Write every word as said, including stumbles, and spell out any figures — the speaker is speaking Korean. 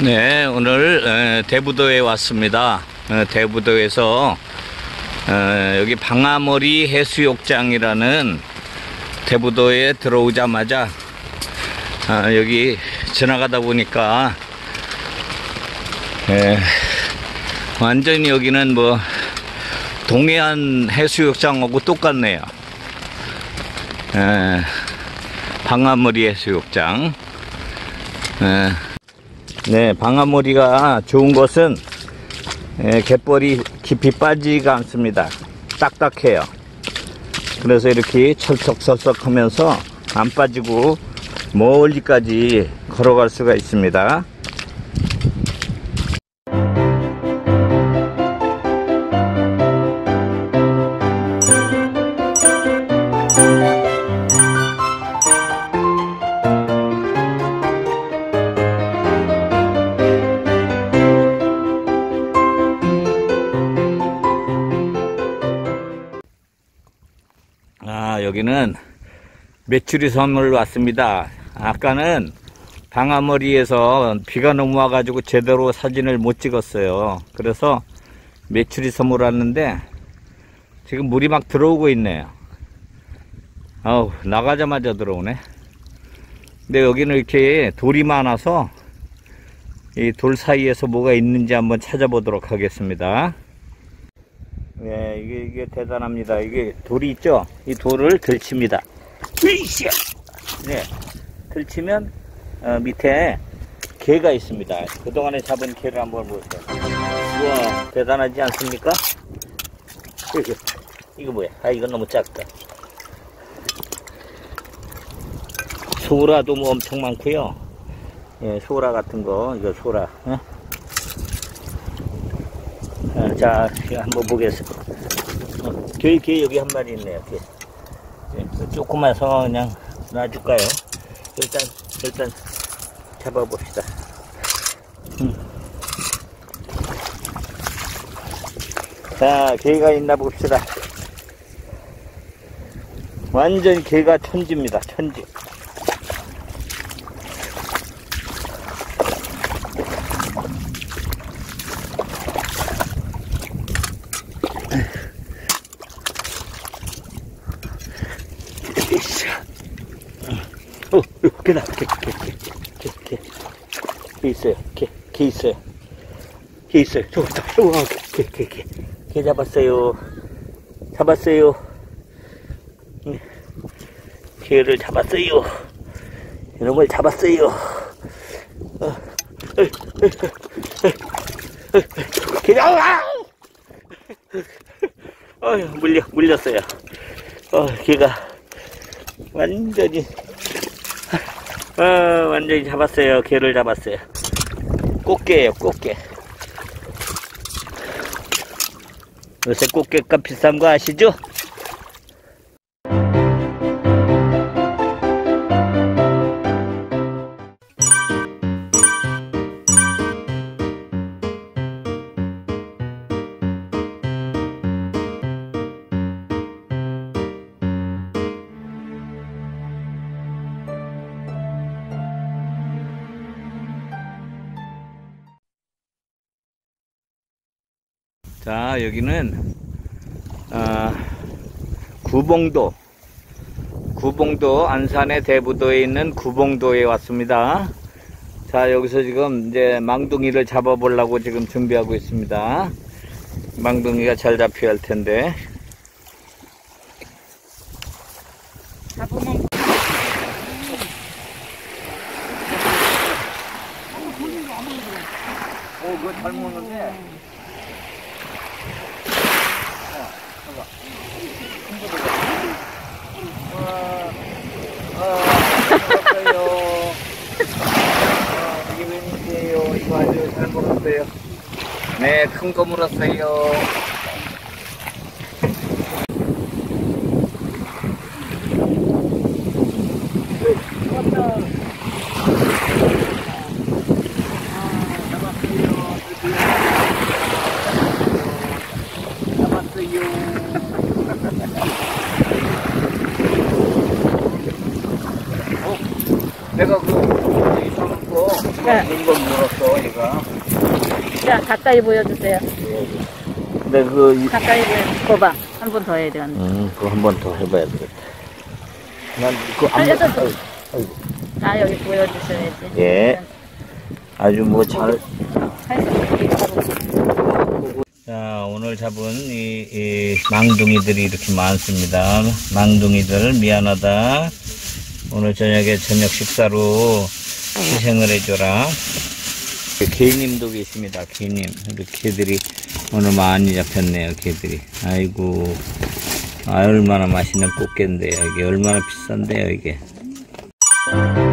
네, 오늘 대부도에 왔습니다. 대부도에서 여기 방아머리 해수욕장이라는, 대부도에 들어오자마자 여기 지나가다 보니까 완전히 여기는 뭐 동해안 해수욕장하고 똑같네요. 방아머리 해수욕장. 네, 방아머리가 좋은 것은 예, 갯벌이 깊이 빠지지가 않습니다. 딱딱해요. 그래서 이렇게 철썩철썩 하면서 안 빠지고 멀리까지 걸어갈 수가 있습니다. 아, 여기는 메추리 섬을 왔습니다. 아까는 방아머리에서 비가 너무 와가지고 제대로 사진을 못 찍었어요. 그래서 메추리 섬을 왔는데 지금 물이 막 들어오고 있네요. 아우, 나가자마자 들어오네. 근데 여기는 이렇게 돌이 많아서 이 돌 사이에서 뭐가 있는지 한번 찾아보도록 하겠습니다. 네, 이게, 이게 대단합니다. 이게 돌이 있죠? 이 돌을 들칩니다. 으이씨! 네, 들치면, 어, 밑에 개가 있습니다. 그동안에 잡은 개를 한번 보세요. 우와, 대단하지 않습니까? 이거, 이거 뭐야? 아, 이건 너무 작다. 소라도 뭐 엄청 많고요. 예, 소라 같은 거, 이거 소라. 어? 아, 자, 한번 보겠습니다. 어, 개, 개 여기 한 마리 있네요. 개. 네, 조그마서 그냥 놔줄까요? 일단, 일단 잡아봅시다. 음. 자, 개가 있나 봅시다. 완전 개가 천지입니다. 천지. 어, 개다, 개, 개, 개, 개, 개, 개 있어요, 개, 개 있어요, 개 있어요, 저기 있다, 우와, 개, 개, 개, 개 잡았어요, 잡았어요, 개를 잡았어요, 이놈을 잡았어요, 어, 어, 개 잡아! 어휴, 물려, 물렸어요. 어, 개가 완전히, 어, 완전히 잡았어요. 개를 잡았어요. 꽃게예요, 꽃게. 요새 꽃게값 비싼 거 아시죠? 자, 여기는 어, 구봉도 구봉도 안산의 대부도에 있는 구봉도에 왔습니다. 자, 여기서 지금 이제 망둥이를 잡아보려고 지금 준비하고 있습니다. 망둥이가 잘 잡혀야 할 텐데. 잡으면 오, 그거 잘 먹는데. 이게 웬일이에요? 이거 아주 잘 먹었어요. 네, 큰 거 물었어요. 내가 그, 이 사람 거, 네. 번 물었어, 얘가. 자, 가까이 보여주세요. 근데 그, 이- 가까이 보여. 봐봐. 한 번 더 해야 되겠네. 음, 그거 한 번 더 해봐야 되겠다. 난 그거 안 아니, 보- 저, 저. 아이고, 아이고. 아, 여기 보여주셔야지. 예. 아주 뭐 잘. 할수 자, 오늘 잡은 이, 이 망둥이들이 이렇게 많습니다. 망둥이들 미안하다. 오늘 저녁에 저녁 식사로 희생을 해줘라. 개님도 계십니다. 개님. 개들이 오늘 많이 잡혔네요. 개들이. 아이고. 아, 얼마나 맛있는 꽃게인데요. 이게 얼마나 비싼데요, 이게.